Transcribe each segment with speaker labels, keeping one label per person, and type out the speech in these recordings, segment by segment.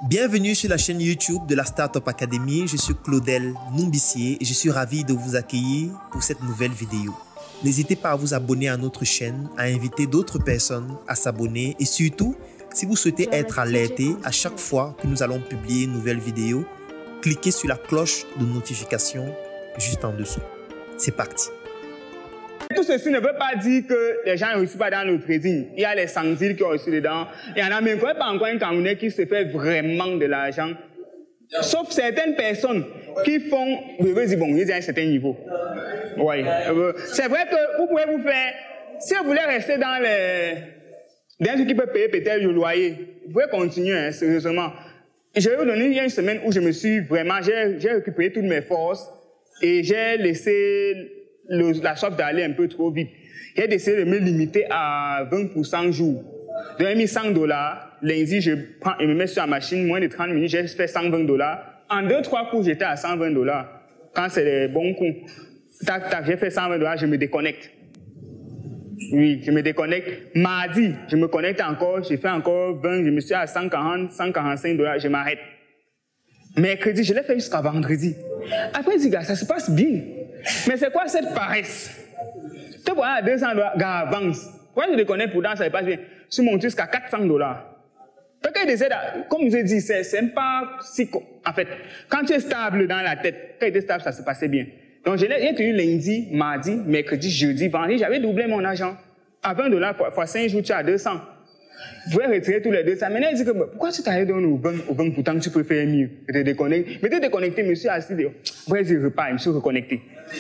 Speaker 1: Bienvenue sur la chaîne YouTube de la Startup Academy. Je suis Claudel Numbissier et je suis ravi de vous accueillir pour cette nouvelle vidéo. N'hésitez pas à vous abonner à notre chaîne, à inviter d'autres personnes à s'abonner et surtout, si vous souhaitez être alerté à chaque fois que nous allons publier une nouvelle vidéo, cliquez sur la cloche de notification juste en dessous. C'est parti.
Speaker 2: Tout ceci ne veut pas dire que les gens ne réussissent pas dans le trading. Il y a les sangsiles qui ont reçu dedans. Il y en a même pas encore un Camerounais qui se fait vraiment de l'argent. Sauf certaines personnes qui font, je veux dire, bon, ils ont un certain niveau. Ouais. C'est vrai que vous pouvez vous faire, si vous voulez rester dans les trucs qui peuvent payer peut-être le loyer, vous pouvez continuer, hein, sérieusement. Je vais vous donner, il y a une semaine où je me suis vraiment, j'ai récupéré toutes mes forces et j'ai laissé la soif d'aller un peu trop vite. J'ai décidé de me limiter à 20% jour. J'ai mis $100. Lundi, je prends et me mets sur la machine, moins de 30 minutes, j'ai fait $120. En 2-3 coups, j'étais à $120. Quand c'est les bons coups, tac, tac, j'ai fait $120, je me déconnecte. Oui, je me déconnecte. Mardi, je me connecte encore, j'ai fait encore 20, je me suis à 140, $145, je m'arrête. Mercredi, je l'ai fait jusqu'à vendredi. Après, je dis, gars, ça se passe bien. Mais c'est quoi cette paresse? Te voilà à $200, gars, avance. Pourquoi je déconnecte pourtant, ça se passe bien? Je suis monté jusqu'à $400. Peut-être qu'il décide, comme je dis, c'est pas si. En fait, quand tu es stable dans la tête, quand tu es stable, ça se passait bien. Donc, j'ai tenu lundi, mardi, mercredi, jeudi, vendredi, j'avais doublé mon argent. À $20 fois 5 jours, tu as 200. Vous pouvez retirer tous les 200. Maintenant, il dit que pourquoi tu t'arrêtes au 20 pourtant tu peux faire mieux? Je te déconnecte. Mais tu es déconnecté, monsieur assis. Après, je repars, je me suis reconnecté.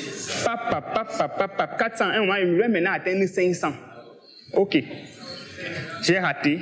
Speaker 2: 400, un moment, il va maintenant atteindre 500. Ok. J'ai raté.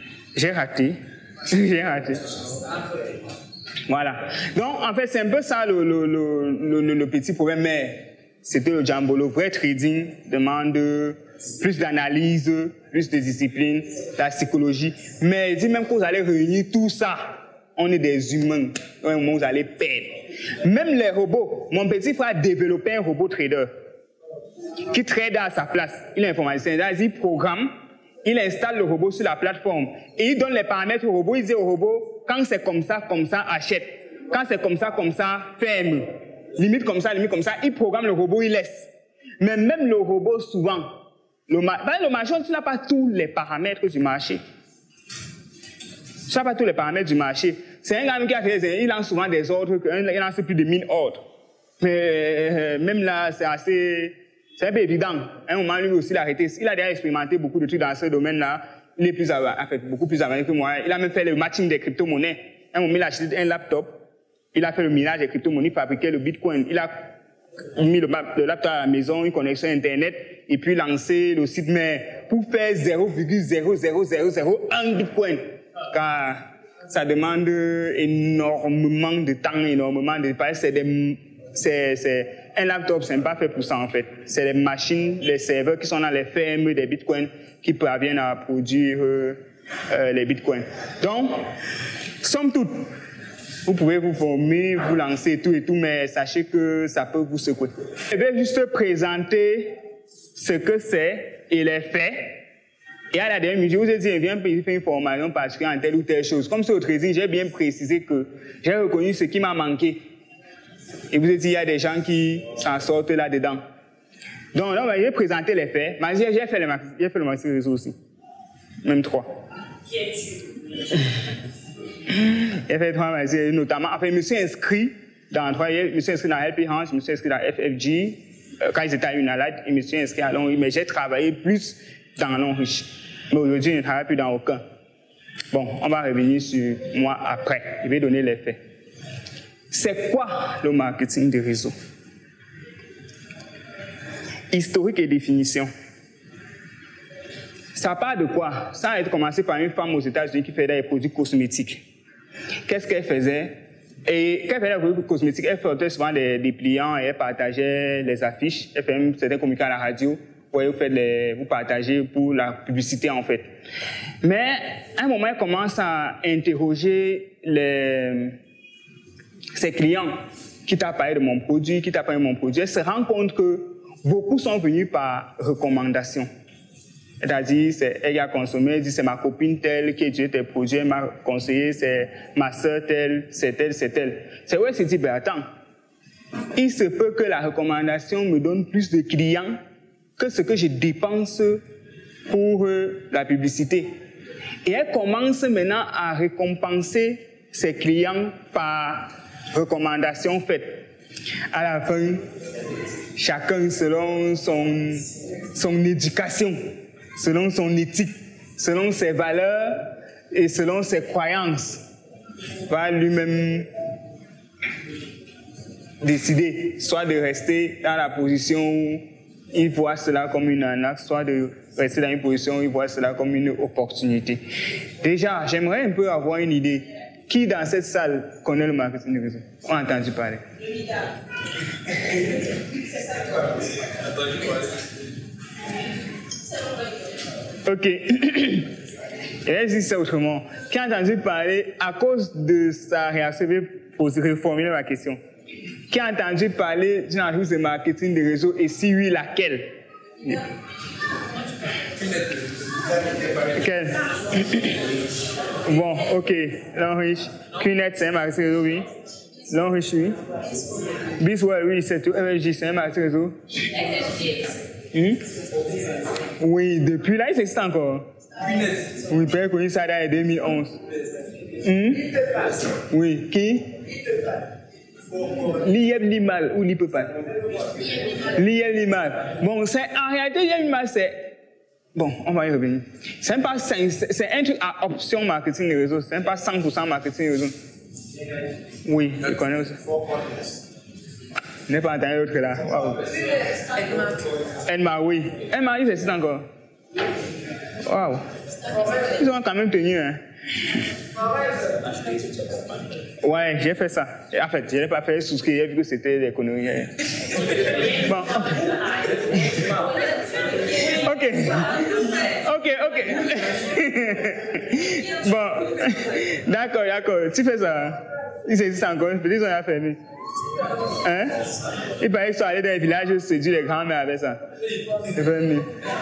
Speaker 2: Voilà. Donc, en fait, c'est un peu ça le petit problème, mais c'était le Jambolo. Vrai trading demande plus d'analyse, plus de discipline, de la psychologie. Mais il dit même que vous allez réunir tout ça, on est des humains. À un moment, vous allez perdre. Même les robots. Mon petit frère a développé un robot trader qui trade à sa place. Il est informaticien. Il programme, il installe le robot sur la plateforme et il donne les paramètres au robot. Il dit au robot, quand c'est comme ça, achète. Quand c'est comme ça, ferme. Limite comme ça. Il programme le robot, il laisse. Mais même le robot, souvent, le marché, tu n'as pas tous les paramètres du marché. Tu n'as pas tous les paramètres du marché. C'est un gars qui a fait, il lance souvent des ordres, il lance plus de 1000 ordres. Mais même là, c'est un peu évident. À un moment, lui aussi, il a arrêté. Il a déjà expérimenté beaucoup de trucs dans ce domaine-là. Il est beaucoup plus avancé que moi. Il a même fait le matching des crypto-monnaies. À un moment, il a acheté un laptop. Il a fait le minage des crypto-monnaies, fabriqué le Bitcoin. Il a mis le laptop à la maison, une connexion Internet, et puis lancé le site mère pour faire 0,0001 Bitcoin. Car ça demande énormément de temps, énormément de c'est un laptop, c'est pas fait pour ça en fait. C'est les machines, les serveurs qui sont dans les fermes des bitcoins qui parviennent à produire les bitcoins. Donc, somme toute, vous pouvez vous former, vous lancer tout et tout, mais sachez que ça peut vous secouer. Je vais juste présenter ce que c'est et les faits. Et à la dernière minute, je vous ai dit, viens faire une formation particulière en telle ou telle chose. Comme c'est au trading, j'ai bien précisé que j'ai reconnu ce qui m'a manqué. Et vous ai dit, il y a des gens qui s'en sortent là-dedans. Donc, là, je vais présenter les faits. Mais j'ai fait le marketing réseau aussi. Même 3. J'ai fait 3 marketing, notamment. Enfin, je me suis inscrit dans 3. Je me suis inscrit dans LP Hans, je me suis inscrit dans FFG. Quand ils étaient à Unalad, je me suis inscrit à Long. Mais j'ai travaillé plus dans Long Riche. Mais aujourd'hui, je ne travaille plus dans aucun. Bon, on va revenir sur moi après. Je vais donner les faits. C'est quoi le marketing de réseau? Historique et définition. Ça part de quoi? Ça a été commencé par une femme aux États-Unis qui faisait des produits cosmétiques. Qu'est-ce qu'elle faisait? Et quand elle faisait des produits cosmétiques, elle faisait souvent des dépliants et elle partageait les affiches. Elle faisait certains communiqués à la radio. Vous partagez pour la publicité en fait. Mais à un moment, elle commence à interroger ses clients qui t'a parlé de mon produit, elle se rend compte que beaucoup sont venus par recommandation. C'est-à-dire, elle qui a consommé, elle dit c'est ma copine telle qui a utilisé tes produits, elle m'a conseillé, c'est ma soeur telle, c'est elle, c'est elle. C'est vrai, c'est dit, ben attends, il se peut que la recommandation me donne plus de clients que ce que je dépense pour la publicité. Et elle commence maintenant à récompenser ses clients par recommandations faites. À la fin, chacun selon son éducation, selon son éthique, selon ses valeurs et selon ses croyances, va lui-même décider soit de rester dans la position où il voit cela comme une arnaque, soit de rester dans une position où il voit cela comme une opportunité. Déjà, j'aimerais un peu avoir une idée. Qui dans cette salle connaît le marketing de réseau? On a entendu parler. Ok. Et là, je dis ça autrement. Qui a entendu parler, à cause de sa réaction, pour reformuler ma question. Qui a entendu parler d'une agence de marketing de réseau et si oui, laquelle? Quelle? Bon, ok. L'enriche. QNet, c'est un marketing réseau, oui. L'enriche, oui. Biswell, oui, c'est tout. MFG, c'est un marketing réseau. Oui, depuis là, il existe encore. Oui, peut-être connu ça dans 2011. Oui, qui? L'IEM Limal ou l'IPEPAL? L'IEM Limal. Bon, en réalité, l'IEM Limal, c'est... Bon, on va y revenir. C'est un truc à option marketing de réseau. C'est pas 100% marketing de réseau. Oui, je connais aussi. Je n'ai pas entendu l'autre là. Wow. Enma, oui. Enma, ils existent encore. Waouh. Ils ont quand même tenu, hein. Ouais, j'ai fait ça. En fait, je n'ai pas fait souscrire vu que c'était des conneries. Bon. Ok. Bon. D'accord. Tu fais ça. Ils existent encore. Peut-être qu'ils ont fermé. Hein? Il paraît qu'ils sont allés dans les villages séduire les grands-mères avec ça. C'est fermé.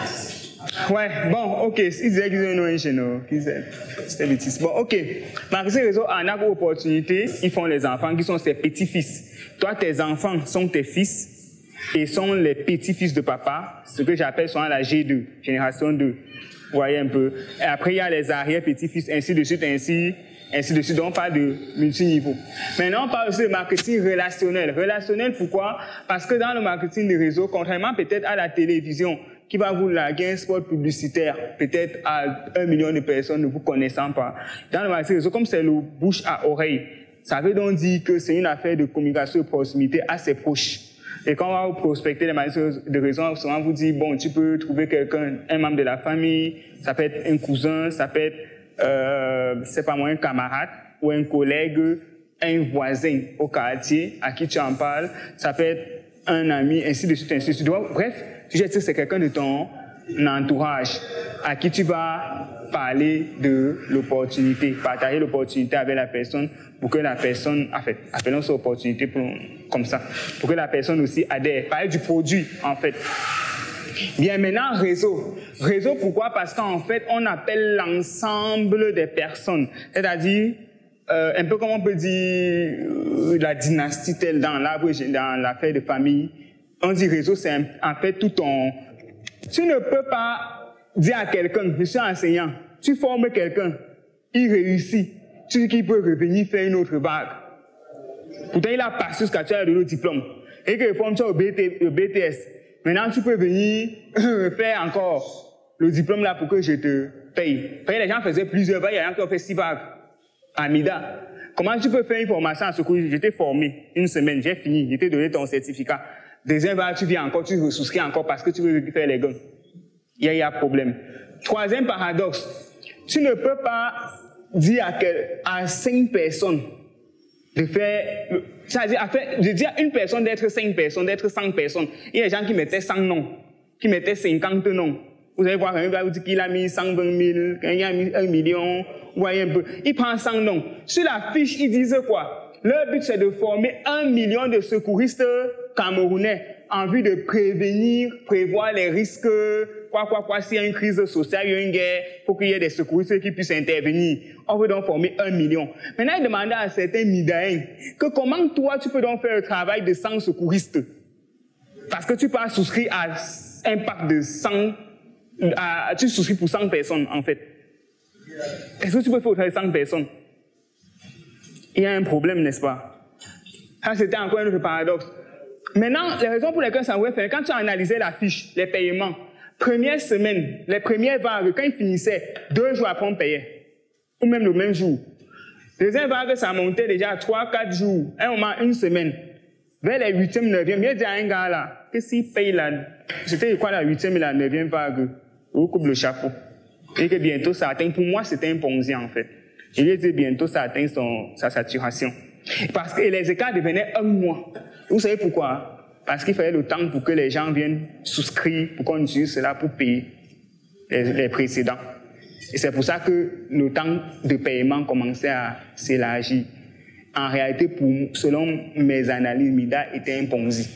Speaker 2: Ouais, bon, ok. Ils disaient qu'ils ont une ONG, non? C'était bêtise. Bon, ok. Marketing réseau en a opportunité, ils font les enfants qui sont ses petits-fils. Toi, tes enfants sont tes fils et sont les petits-fils de papa, ce que j'appelle souvent la G2, génération 2. Vous voyez un peu. Et après, il y a les arrière-petits-fils, ainsi de suite, ainsi de suite. Donc, on parle de multiniveau. Maintenant, on parle aussi de marketing relationnel. Relationnel, pourquoi? Parce que dans le marketing de réseau, contrairement peut-être à la télévision, qui va vous larguer un spot publicitaire, peut-être à 1 million de personnes ne vous connaissant pas. Dans le marketing réseau, comme c'est le bouche à oreille, ça veut donc dire que c'est une affaire de communication de proximité assez proche. Et quand on va vous prospecter les marketing de réseau, souvent vous dit, bon, tu peux trouver quelqu'un, un membre de la famille, ça peut être un cousin, ça peut être, c'est pas moi, un camarade ou un collègue, un voisin au quartier à qui tu en parles, ça peut être un ami, ainsi de suite, ainsi de suite. Donc, bref, tu sais que c'est quelqu'un de ton entourage à qui tu vas parler de l'opportunité, partager l'opportunité avec la personne pour que la personne, en fait, appelons ça opportunité comme ça, pour que la personne aussi adhère, parler du produit, en fait. Bien, maintenant, réseau. Réseau, pourquoi? Parce qu'en fait, on appelle l'ensemble des personnes, c'est-à-dire un peu comme on peut dire la dynastie telle dans l'arbre, dans l'affaire de famille. On dit réseau, c'est en fait tout ton... Tu ne peux pas dire à quelqu'un, je suis enseignant, tu formes quelqu'un, il réussit, tu dis qu'il peut revenir faire une autre vague. Pourtant, il a passé jusqu'à tu as donné le diplôme. Et que forme ça au BTS. Maintenant, tu peux venir faire encore le diplôme là pour que je te paye. Les gens faisaient plusieurs vagues, il y a des gens qui ont fait 6 vagues. Amida, comment tu peux faire une formation à ce cours? Je t'ai formé une semaine, j'ai fini, je t'ai donné ton certificat. Deuxième vague, tu viens encore, tu souscris encore parce que tu veux faire les gars. Il y a problème. Troisième paradoxe, tu ne peux pas dire à 5 personnes de faire, c'est-à-dire de dire à une personne d'être 5 personnes, d'être 100 personnes. Il y a des gens qui mettaient 100 noms, qui mettaient 50 noms. Vous allez voir, il va vous dire qu'il a mis 120 000, qu'il a mis 1 million, vous voyez un peu. Il prend 100 noms. Sur la fiche, ils disent quoi? Leur but, c'est de former 1 million de secouristes camerounais en vue de prévenir, prévoir les risques s'il y a une crise sociale, il y a une guerre, il faut qu'il y ait des secouristes qui puissent intervenir. On veut donc former 1 million. Maintenant, il demandait à certains Midaïens que comment toi, tu peux donc faire le travail de 100 secouristes. Parce que tu peux souscrire à un pack de 100, tu souscris pour 100 personnes, en fait. Est-ce que tu peux faire le travail de 100 personnes? Il y a un problème, n'est-ce pas? Ça, c'était encore un autre paradoxe. Maintenant, les raisons pour lesquelles ça aurait fait, quand tu as analysé la fiche, les paiements, première semaine, les premières vagues, quand ils finissaient, 2 jours après, on payait. Ou même le même jour. Deuxième vague, ça montait déjà à 3-4 jours, un moment, une semaine. Vers les 8e, 9e, il dit à un gars là, que s'il paye la, c'était quoi la 8e et la 9e vague, on coupe le chapeau. Et que bientôt ça atteint, pour moi c'était un Ponzi en fait. Il a dit bientôt ça atteint sa saturation. Parce que les écarts devenaient 1 mois. Vous savez pourquoi? Parce qu'il fallait le temps pour que les gens viennent souscrire, pour qu'on utilise cela pour payer les précédents. Et c'est pour ça que le temps de paiement commençait à s'élargir. En réalité, selon mes analyses, MIDA était un Ponzi.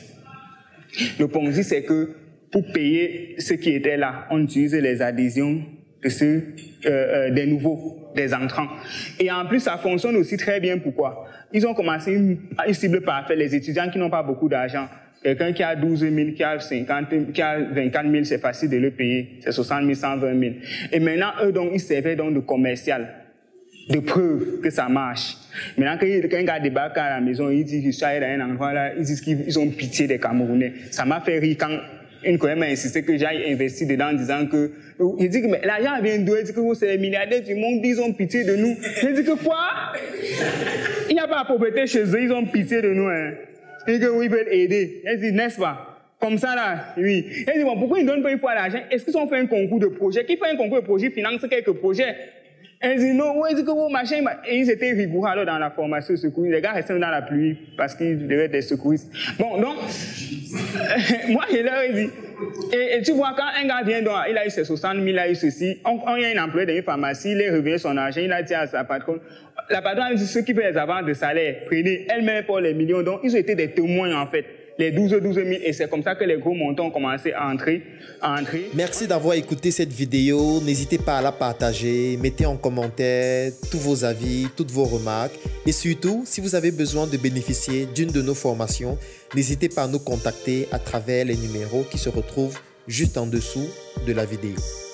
Speaker 2: Le Ponzi, c'est que pour payer ceux qui étaient là, on utilisait les adhésions de ceux, des nouveaux, des entrants. Et en plus, ça fonctionne aussi très bien. Pourquoi? Ils ont commencé une cible parfaite, les étudiants qui n'ont pas beaucoup d'argent. Quelqu'un qui a 12 000, qui a 50 000, qui a 24 000, c'est facile de le payer. C'est 60 000, 120 000. Et maintenant, eux, donc, ils servaient donc de commercial, de preuve que ça marche. Maintenant, quand un gars débarque à la maison, il dit qu'il soit dans un endroit là, ils disent qu'ils ont pitié des Camerounais. Ça m'a fait rire quand une collègue m'a insisté que j'aille investir dedans en disant que, il dit que l'argent vient d'où? Il dit que vous, c'est les milliardaires du monde, ils ont pitié de nous. Je dis que quoi? Il n'y a pas de pauvreté chez eux, ils ont pitié de nous, hein. Et que oui, ils veulent aider. Elle dit, n'est-ce pas? Comme ça, là, oui. Elle dit, bon, pourquoi ils ne donnent pas une fois l'argent? Est-ce qu'ils ont fait un concours de projet? Qui fait un concours de projet finance quelques projets? Elle dit, non, ouais, dit que vos machins, et ils étaient rigoureux alors dans la formation de secours. Les gars restaient dans la pluie parce qu'ils devaient être des secouristes. Bon, donc, moi, je leur ai dit, et tu vois, quand un gars vient, donc, il a eu ses 60 000, il a eu ceci, il y a un employé dans une pharmacie, il est revenu son argent, il a dit à sa patronne, la patronne a dit, ceux qui font les avances de salaire, prenez elle-même pour les millions. Donc, ils ont été des témoins, en fait. Les 12 000, et c'est comme ça que les gros montants ont commencé à entrer.
Speaker 1: Merci d'avoir écouté cette vidéo. N'hésitez pas à la partager. Mettez en commentaire tous vos avis, toutes vos remarques. Et surtout, si vous avez besoin de bénéficier d'une de nos formations, n'hésitez pas à nous contacter à travers les numéros qui se retrouvent juste en dessous de la vidéo.